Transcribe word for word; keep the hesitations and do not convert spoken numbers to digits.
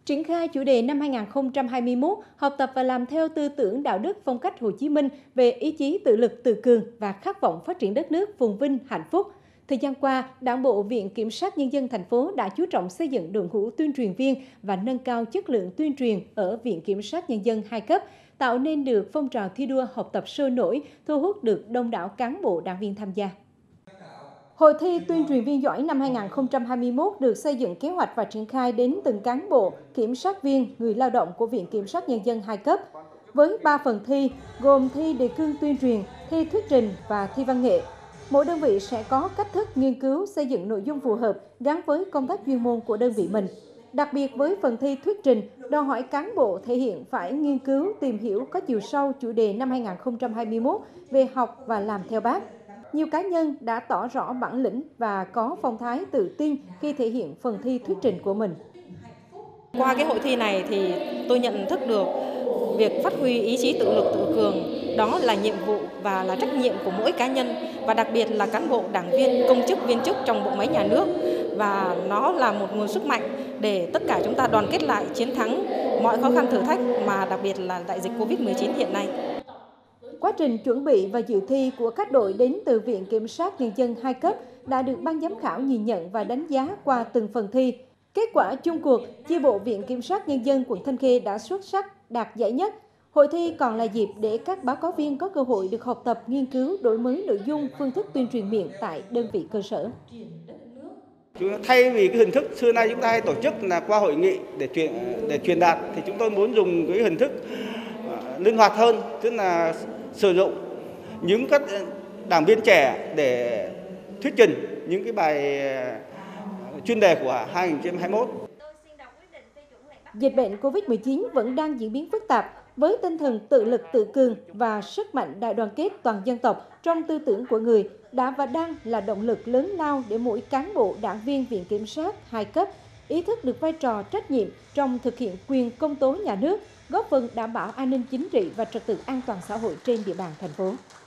Triển khai chủ đề năm hai nghìn không trăm hai mươi mốt, học tập và làm theo tư tưởng đạo đức phong cách Hồ Chí Minh về ý chí tự lực tự cường và khát vọng phát triển đất nước phồn vinh hạnh phúc. Thời gian qua, Đảng bộ Viện Kiểm sát Nhân dân thành phố đã chú trọng xây dựng đội ngũ tuyên truyền viên và nâng cao chất lượng tuyên truyền ở Viện Kiểm sát Nhân dân hai cấp, tạo nên được phong trào thi đua học tập sôi nổi, thu hút được đông đảo cán bộ đảng viên tham gia. Hội thi tuyên truyền viên giỏi năm hai nghìn không trăm hai mươi mốt được xây dựng kế hoạch và triển khai đến từng cán bộ, kiểm sát viên, người lao động của Viện Kiểm sát Nhân dân hai cấp. Với ba phần thi, gồm thi đề cương tuyên truyền, thi thuyết trình và thi văn nghệ. Mỗi đơn vị sẽ có cách thức nghiên cứu xây dựng nội dung phù hợp gắn với công tác chuyên môn của đơn vị mình. Đặc biệt với phần thi thuyết trình, đòi hỏi cán bộ thể hiện phải nghiên cứu, tìm hiểu có chiều sâu chủ đề năm hai nghìn không trăm hai mươi mốt về học và làm theo Bác. Nhiều cá nhân đã tỏ rõ bản lĩnh và có phong thái tự tin khi thể hiện phần thi thuyết trình của mình. Qua cái hội thi này thì tôi nhận thức được việc phát huy ý chí tự lực tự cường, đó là nhiệm vụ và là trách nhiệm của mỗi cá nhân và đặc biệt là cán bộ, đảng viên, công chức, viên chức trong bộ máy nhà nước. Và nó là một nguồn sức mạnh để tất cả chúng ta đoàn kết lại chiến thắng mọi khó khăn thử thách mà đặc biệt là đại dịch Covid mười chín hiện nay. Quá trình chuẩn bị và dự thi của các đội đến từ Viện Kiểm sát Nhân dân hai cấp đã được ban giám khảo nhìn nhận và đánh giá qua từng phần thi. Kết quả chung cuộc, chi bộ Viện Kiểm sát Nhân dân quận Thanh Khê đã xuất sắc đạt giải nhất. Hội thi còn là dịp để các báo cáo viên có cơ hội được học tập, nghiên cứu, đổi mới nội dung, phương thức tuyên truyền miệng tại đơn vị cơ sở. Thay vì cái hình thức xưa nay chúng ta hay tổ chức là qua hội nghị để truyền để truyền đạt, thì chúng tôi muốn dùng cái hình thức linh hoạt hơn, tức là sử dụng những các đảng viên trẻ để thuyết trình những cái bài chuyên đề của hai nghìn không trăm hai mươi mốt. Dịch bệnh Covid mười chín vẫn đang diễn biến phức tạp, với tinh thần tự lực tự cường và sức mạnh đại đoàn kết toàn dân tộc trong tư tưởng của người đã và đang là động lực lớn lao để mỗi cán bộ đảng viên Viện Kiểm sát hai cấp ý thức được vai trò trách nhiệm trong thực hiện quyền công tố nhà nước, góp phần đảm bảo an ninh chính trị và trật tự an toàn xã hội trên địa bàn thành phố.